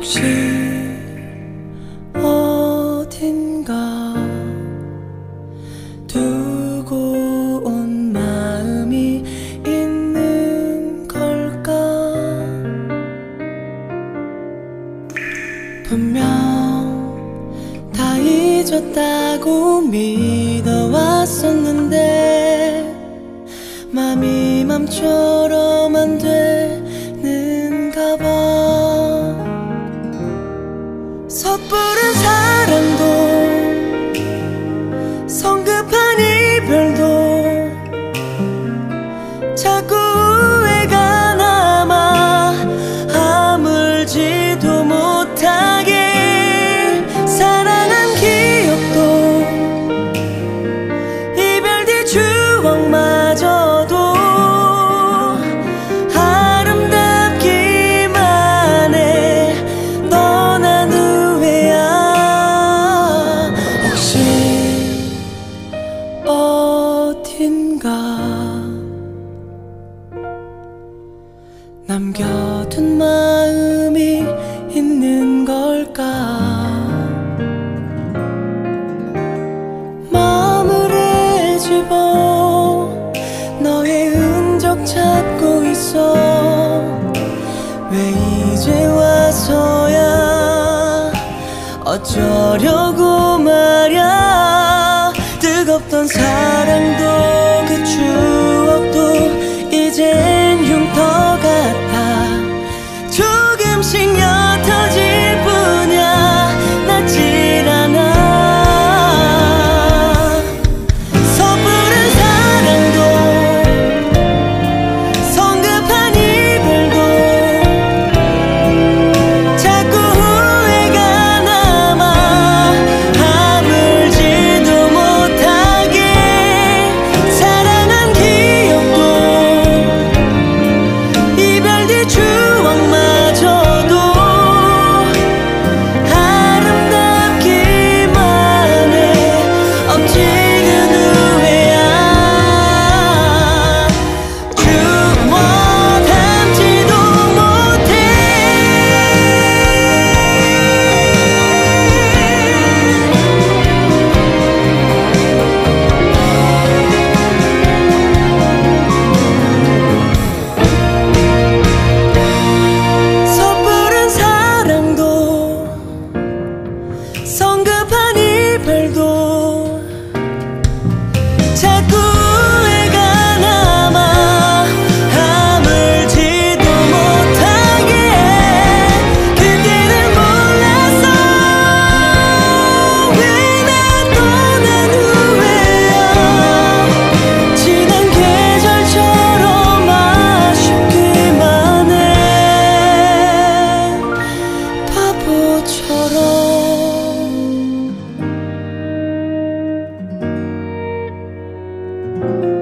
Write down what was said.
혹시 어딘가 두고 온 마음이 있는 걸까? 분명 다 잊었다고 믿어왔었는데 맘이 맘처럼 안 되는가 봐. 섣부른 사랑도 성급한 이별도 자꾸 후회가 남아 아물지도 못하게. 사랑한 기억도 이별 뒤 추억마저도 아름답기만 해. 떠난 후회야. 혹시 어딘가 남겨둔 마음이 있는 걸까? 마음을 헤집어 너의 흔적 찾고 있어. 왜 이제 와서야 어쩌려고 말야. 뜨겁던 사랑도 그 추억도 이젠 흉터 같아. 조금씩 옅어질 뿐이야. 낫질 않아. 섣부른 사랑도 성급한 이별도 자꾸 후회가 남아 아물지도 못하게. 사랑한 기억도 이별 뒤 추억마저도 아름답기만 해. 엎치는 후회야. 추억 담지도 못해. 섣부른 사랑도 성급한 이별도 자꾸 후회가 남아 아물지도 못하게. 그때는 몰랐어. 왜 나 떠난 후회야. 지난 계절처럼 아쉽기만 해. 바보처럼.